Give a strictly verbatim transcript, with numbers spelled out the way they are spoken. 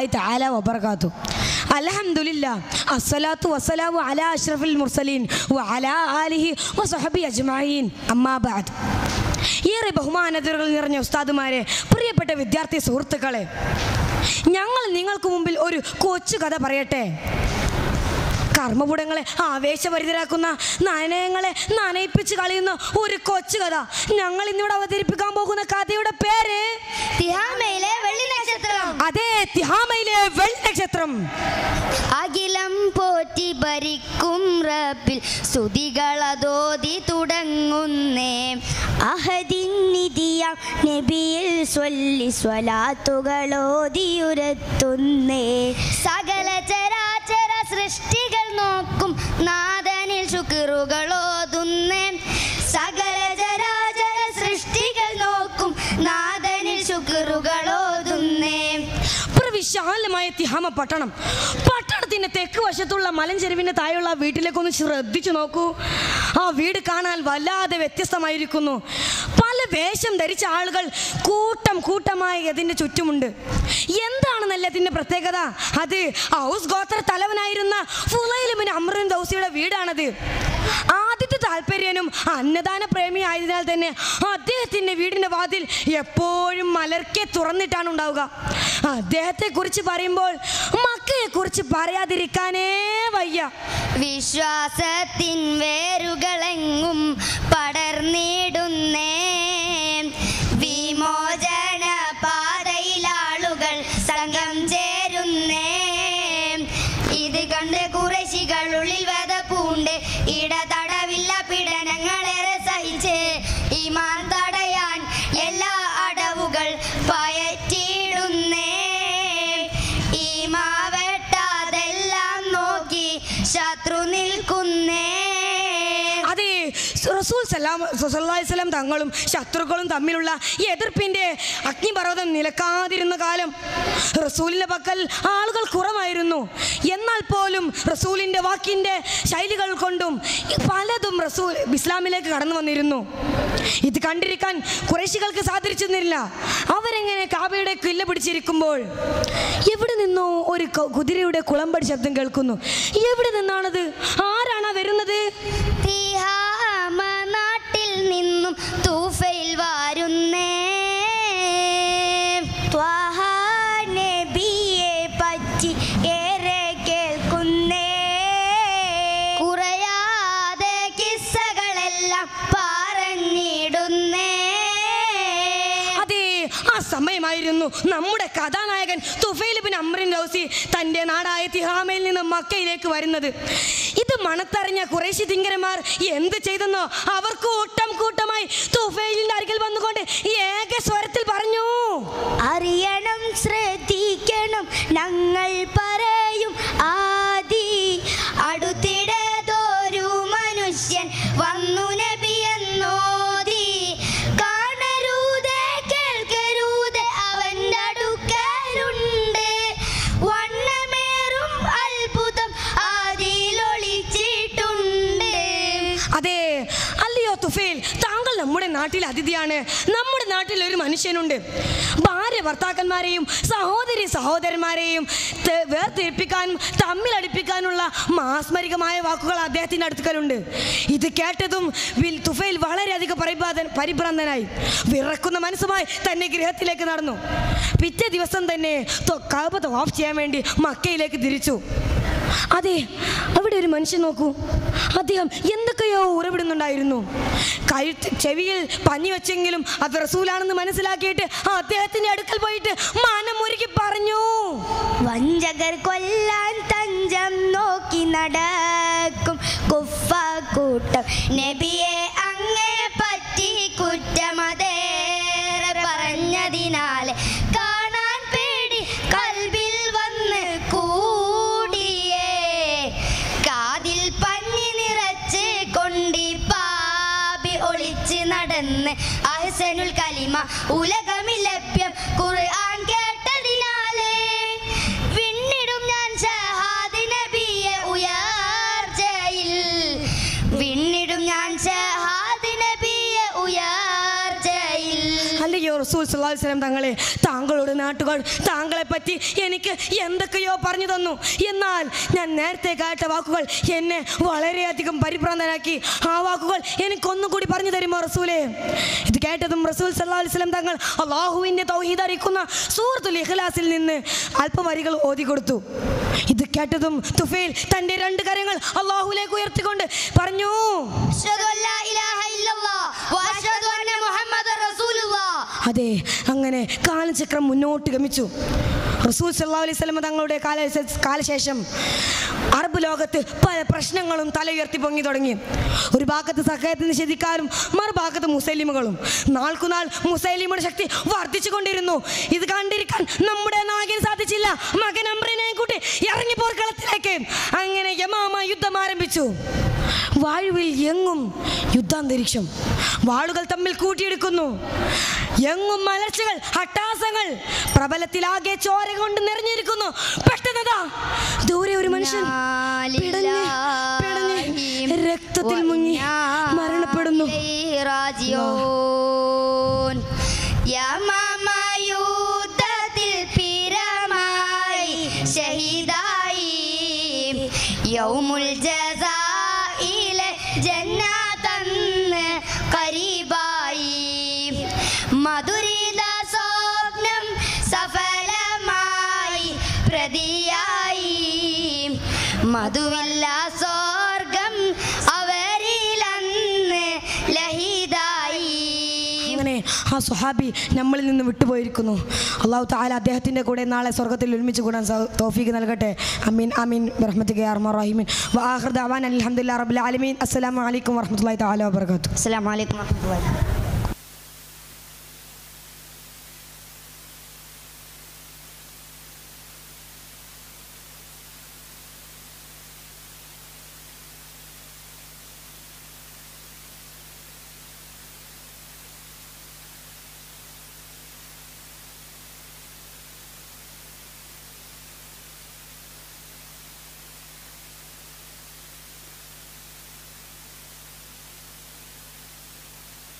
വറഹ്മത്തുള്ളാഹി തആല വബറകാതുഹു. അൽഹംദുലില്ലാ അസ്സലാത്തു വസ്സലാമു അലാ അഷ്റഫിൽ മുർസലീൻ വഅലാ ആലിഹി വസഹബിഹി അജ്മഈൻ. അമ്മാ ബഅദ്. ഏറെ ബഹുമാനതകൾ നിറഞ്ഞ ഉസ്താദുമാരെ, പ്രിയപ്പെട്ട വിദ്യാർത്ഥി സുഹൃത്തുക്കളെ, ഞങ്ങൾ നിങ്ങൾക്ക് മുമ്പിൽ ഒരു കൊച്ചു കഥ പറയട്ടെ. കർമ്മപുടങ്ങളെ ആവേശഭരിതരാക്കുന്ന, നാണയങ്ങളെ നനയിപ്പിച്ച് കളയുന്ന ഒരു കൊച്ചു കഥ. ഞങ്ങൾ ഇന്നിവിടെ അവതരിപ്പിക്കാൻ പോകുന്ന കഥയുടെ പേര് തിഹാമയിലെ വെള്ളി നക്ഷത്രം. അതെ, തിഹാമയിലെ വെള്ളി നക്ഷത്രം. അഖിലം പോറ്റി ഭരിക്കും റബ്ബിൽ സ്തുതികളതോതി തുടങ്ങുന്നേ. അഹദിന്നിധിയാം നബിയിൽ സ്വല്ലി സ്വലാത്തുകളോതിയുരത്തുന്നേ. സകല ചരാചര സൃഷ്ടികൾ നോക്കും നാഥനിൽ ശുക്റുകളോതുന്നേ. സകല ചരാചര സൃഷ്ടികൾ നോക്കും നാഥനിൽ ശുക്റുകളോതുന്നേ. വിശാലമായ തിഹാമ പട്ടണം. പട്ടണത്തിന്റെ തെക്ക് വശത്തുള്ള മലഞ്ചെരുവിന്റെ താഴെയുള്ള വീട്ടിലേക്കൊന്ന് ശ്രദ്ധിച്ചു നോക്കൂ. ആ വീട് കാണാൻ വല്ലാതെ വ്യത്യസ്തമായിരിക്കുന്നു. പല വേഷം ധരിച്ച ആളുകൾ കൂട്ടം കൂട്ടമായി അതിന്റെ ചുറ്റുമുണ്ട്. എന്താണെന്നല്ല അതിന്റെ പ്രത്യേകത? അത് ഔസ് ഗോത്ര തലവനായിരുന്ന ഫുളൈൽ ഇബ്നു അംർ ദൗസിയുടെ വീടാണത്. ആദ്യത്തെ താല്പര്യനും അന്നദാന പ്രേമി ആയതിനാൽ തന്നെ അദ്ദേഹത്തിന്റെ വീടിന്റെ വാതിൽ എപ്പോഴും മലർക്കെ തുറന്നിട്ടാണ് ഉണ്ടാവുക. അദ്ദേഹത്തെ കുറിച്ച് പറയുമ്പോൾ മക്കയെ കുറിച്ച് പറയാതിരിക്കാനേ വയ്യ. വിശ്വാസത്തിൻ വേരുകളെങ്ങും പടർന്നിടുന്നേ. വിമോചന പാതയിലാളുകൾ സംഘം ചേരുന്നേ. ഇത് കണ്ട് ഖുറൈശികൾ ഉള്ളിൽ വധ പൂണ്ട് ഇടതടവില്ല പീഡനങ്ങളേറെ സഹിച്ച് ഈമാൻ തടയാൻ എല്ലാ അടവുകൾ പയറ്റിയിടുന്നേ. ഈമാവെട്ടാതെല്ലാം നോക്കി ശത്രു നിൽക്കുന്നേ. അതെ, റസൂൽ സല്ലല്ലാഹു അലൈഹി വസല്ലം തങ്ങളും ശത്രുക്കളും തമ്മിലുള്ള എതിർപ്പിന്റെ അഗ്നിപർവ്വതം നിലക്കാതിരുന്ന കാലം റസൂലിന്റെ പക്കൽ ആളുകൾ കുറവായിരുന്നു. എന്നാൽ പോലും റസൂലിന്റെ വാക്കിന്റെ ശൈലികൾ കൊണ്ടും പലതും റസൂൽ ഇസ്ലാമിലേക്ക് കടന്നു വന്നിരുന്നു. ഇത് കണ്ടിരിക്കാൻ ഖുറൈശികൾക്ക് സാധിച്ചിരുന്നില്ല. അവരെങ്ങനെ കാബയുടെ കില്ല പിടിച്ചിരിക്കുമ്പോൾ എവിടെ നിന്നോ ഒരു കുതിരയുടെ കുളമ്പടി ശബ്ദം കേൾക്കുന്നു. എവിടെ നിന്നാണത്? ആരാണ് വരുന്നത്? തിഹാമ നാട്ടിൽ നിന്നും തൂഫയിൽ വാരുന്നേ. ത്വാഹ നബിയെ പറ്റി ഏറെ കേൾക്കുന്നേ. കുറയാതെ കിസ്സകളെല്ലാം പറഞ്ഞിടുന്നേ. അതെ, ആ സമയമായിരുന്നു നമ്മുടെ കഥാനായകൻ തുഫൈൽ ഇബ്നു അംർ ദൗസി തന്റെ നാടായ തിഹാമയിൽ നിന്ന് മക്കയിലേക്ക് വരുന്നത്. ഇത് മണത്തറിഞ്ഞ ഖുറൈശി തിങ്കരന്മാർ എന്ത് ചെയ്തെന്നോ? അവർ കൂട്ടം കൂട്ടമായി തുഫൈലിന്റെ അരികിൽ വന്നുകൊണ്ട് ഏക സ്വരത്തിൽ പറഞ്ഞു, അറിയണം, ശ്രദ്ധിക്കണം, ഞങ്ങൾ പറയും ആദി. അടുത്തിടതൊരു മനുഷ്യൻ വന്നു നബിയെന്നോതി. കാണരുതേ കേൾക്കരുതേ അവന്റെ അടുക്കലുണ്ട്. വണ്ണമേറും അത്ഭുതം അതിലൊളിച്ചിട്ടുണ്ട്. അതെ, അല്ലയോ തുഫൈൽ, താങ്കൾ നമ്മുടെ നാട്ടിൽ അതിഥിയാണ്. നമ്മുടെ നാട്ടിൽ ഒരു മനുഷ്യനുണ്ട്. ഭാര്യ ഭർത്താക്കന്മാരെയും സഹോദരി സഹോദരന്മാരെയും വേർതിരിപ്പിക്കാനും തമ്മിലടിപ്പിക്കാനുള്ള മാസ്മരികമായ വാക്കുകൾ അദ്ദേഹത്തിൻ്റെ അടുക്കലുണ്ട്. ഇത് കേട്ടതും തുഫൈൽ വളരെയധികം പരിഭ്രാന്തൻ പരിഭ്രാന്തനായി വിറക്കുന്ന മനസ്സുമായി തന്റെ ഗൃഹത്തിലേക്ക് നടന്നു. പിറ്റേ ദിവസം തന്നെ കഅബ തവാഫ് ചെയ്യാൻ വേണ്ടി മക്കയിലേക്ക് തിരിച്ചു. അതെ, അവിടെ ഒരു മനുഷ്യൻ നോക്കൂ. അദ്ദേഹം എന്തൊക്കെയോ ഉറവിടുന്നുണ്ടായിരുന്നു. കഴുത്ത് ചെവിയിൽ പഞ്ഞി വെച്ചെങ്കിലും അത് റസൂലാണെന്ന് മനസ്സിലാക്കിയിട്ട് അദ്ദേഹത്തിന്റെ അടുക്കൽ പോയിട്ട് മാനം മുറുക്കി പറഞ്ഞു, വഞ്ചകർ കൊല്ലാൻ തഞ്ചം നോക്കി നടക്കും കുഫ്ഫാക്കൂട്ടം. നബിയെ അങ്ങേ പറ്റി കുറ്റമതേറെ പറഞ്ഞതിനാലെ കാണാൻ പേടി കൽബിൽ വന്ന് കൂടിയേ. കാതിൽ പഞ്ഞി നിറച്ച് കൊണ്ടി പാപി ഒളിച്ച് നടന്ന് അഹ്സനുൽ കലിമ ഉലകമിൽ ലഭ്യം ഖുർആൻ കേട്ടതിനാലേ വിണ്ണിടും ഞാൻ ഷഹാദ് നബിയെ ഉയർച്ചയിൽ. വിണ്ണിടും ഞാൻ ഷഹാദ് നബിയെ ഉയർച്ചയിൽ. അല്ലയോ റസൂൽ സല്ലല്ലാഹു അലൈഹി വസല്ലം തങ്ങളെ, താങ്കളുടെ നാട്ടുകാർ താങ്കളെ പറ്റി എനിക്ക് എന്തൊക്കെയോ പറഞ്ഞു തന്നു. എന്നാൽ ഞാൻ നേരത്തെ കേട്ട വാക്കുകൾ എന്നെ വളരെയധികം പരിഭ്രാന്തനാക്കി. ആ വാക്കുകൾ എനിക്കൊന്നും കൂടി പറഞ്ഞു തരുമോ റസൂലേ? ഇത് കേട്ടതും റസൂൽ സല്ലല്ലാഹു അലൈഹി വസല്ലം തങ്ങൾ അല്ലാഹുവിൻ്റെ തൗഹീദ് അറിയിക്കുന്ന സൂറത്തുൽ ഇഖ്ലാസിൽ നിന്ന് അല്പവരികൾ ഓതി കൊടുത്തു. ഇത് കേട്ടതും തുഫൈൽ തൻ്റെ രണ്ട് കരങ്ങൾ അല്ലാഹുവിലേക്ക് ഉയർത്തിക്കൊണ്ട് പറഞ്ഞു, അശ്ഹദു അല്ലാ ഇലാഹ ഇല്ലല്ലാഹ് വഅശ്ഹദു അന്ന മുഹമ്മദൻ റസൂലുള്ളാഹ്. അതെ, അങ്ങനെ കാലചക്രം മുന്നോട്ട് ഗമിച്ചു. റസൂൽ സല്ലല്ലാഹു അലൈഹി വസല്ലം തങ്ങളുടെ കാല കാലശേഷം അറബ് ലോകത്ത് പല പ്രശ്നങ്ങളും തല ഉയർത്തി പൊങ്ങി തുടങ്ങി. ഒരു ഭാഗത്ത് സഖയത്ത് നിഷേധിക്കാരും മറുഭാഗത്ത് മുസൈലിമുകളും. നാൾക്കുനാൾ മുസൈലിമുടെ ശക്തി വർദ്ധിച്ചു കൊണ്ടിരുന്നു. ഇത് കണ്ടിരിക്കാൻ നമ്മുടെ നായകന് സാധിച്ചില്ല. മകൻ അംറിനെ കൂട്ടി ഇറങ്ങി പോർക്കളത്തിലേക്ക്. അങ്ങനെ യമാമ യുദ്ധം ആരംഭിച്ചു. വായുവിൽ എങ്ങും യുദ്ധാന്തരീക്ഷം. വാളുകൾ തമ്മിൽ കൂട്ടിയെടുക്കുന്നു. എങ്ങും മലർച്ചകൾ, ഹട്ടാസങ്ങൾ, പ്രബലത്തിലാകെ ചോര കൊണ്ട് നിറഞ്ഞിരിക്കുന്നു. പെട്ടെന്നതാ ദൂരെ ഒരു മനുഷ്യൻ പിടഞ്ഞ് പിടഞ്ഞ് രക്തത്തിൽ മുങ്ങി മരണപ്പെടുന്നു. യുദ്ധത്തിൽ പിരമായി ഷഹീദായി യൗമുൽ ജസായിലെ ജന്നതന്ന് ഖരീബായി. മധുരിത സ്വപ്നം സഫലമായി പ്രതിയായി. മധുവില്ല സ്വർഗം അവരിലന്ന് ലഹിതായി. അങ്ങനെ ആ സ്വഹാബി നമ്മളിൽ നിന്ന് വിട്ടുപോയിരിക്കുന്നു. അല്ലാഹു തആല അദ്ദേഹത്തിൻ്റെ കൂടെ നാളെ സ്വർഗ്ഗത്തിൽ ഒരുമിച്ച് കൂടാൻ തൗഫീഖ് നൽകട്ടെ. അമീൻ ആമീൻ ബിറഹ്മതിക യാ അർഹമർ റഹീമീൻ. വആഖിറു ദഅവാന അൽഹംദുലില്ലാഹി റബ്ബിൽ ആലമീൻ. അസ്സലാമു അലൈക്കും വറഹ്മത്തുള്ളാഹി തആല വബറകാതുഹു. അസ്സലാമു അലൈക്കും വറഹ്മത്തുള്ളാഹി.